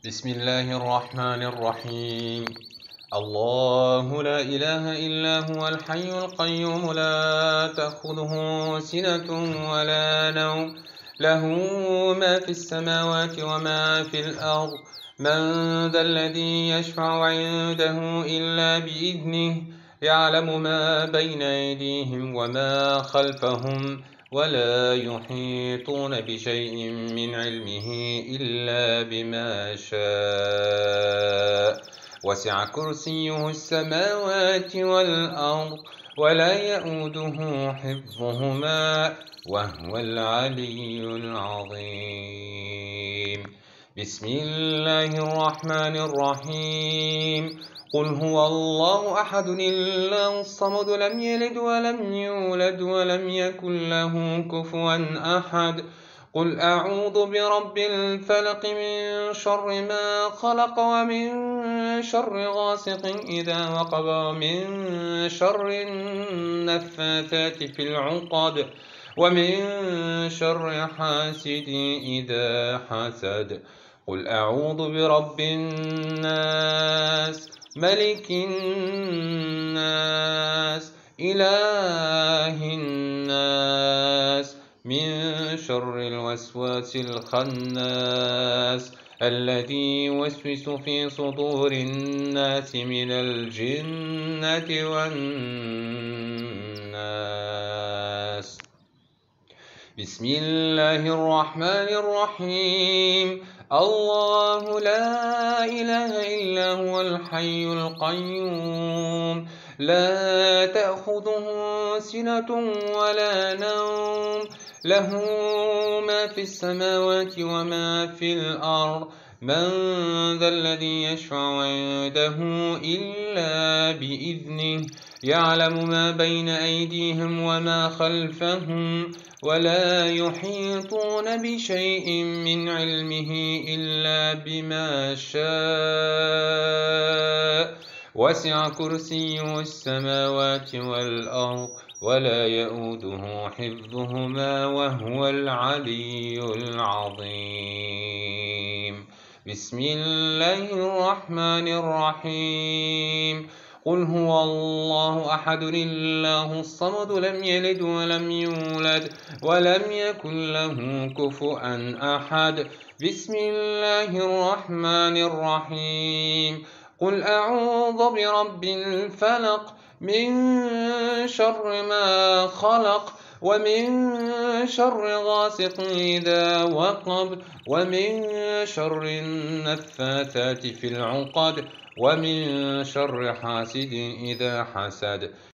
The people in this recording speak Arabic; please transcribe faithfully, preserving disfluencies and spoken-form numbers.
بسم الله الرحمن الرحيم. الله لا إله إلا هو الحي القيوم لا تأخذه سنة ولا نوم، له ما في السماوات وما في الأرض. من ذا الذي يشفع عنده إلا بإذنه، يعلم ما بين أيديهم وما خلفهم، ولا يحيطون بشيء من علمه إلا بما شاء. وسع كرسيه السماوات والأرض، ولا يئوده حفظهما، وهو العلي العظيم. بسم الله الرحمن الرحيم. قل هو الله أحد الله الصمد، لم يلد ولم يولد ولم يكن له كفوا أحد. قل أعوذ برب الفلق، من شر ما خلق، ومن شر غاسق إذا وقب، ومن شر النفاثات في العقد، ومن شر حاسد إذا حسد. قل أعوذ برب الناس، ملك الناس، إله الناس، من شر الوسواس الخناس، الذي يوسوس في صدور الناس من الجنة والناس. بسم الله الرحمن الرحيم. الله لا إله إلا هو الحي القيوم، لا تأخذه سنة ولا نوم، له ما في السماوات وما في الأرض. من ذا الذي يشفع عنده إلا بإذنه، يعلم ما بين أيديهم وما خلفهم، ولا يحيطون بشيء من علمه إلا بما شاء. وسع كرسيه السماوات والأرض، ولا يئوده حفظهما، وهو العلي العظيم. بسم الله الرحمن الرحيم. قل هو الله أحد الله الصمد، لم يلد ولم يولد ولم يكن له كفوا أحد. بسم الله الرحمن الرحيم. قل أعوذ برب الفلق، من شر ما خلق، ومن شر غاسق إذا وقب، ومن شر النفاثات في العقد، ومن شر حاسد إذا حسد.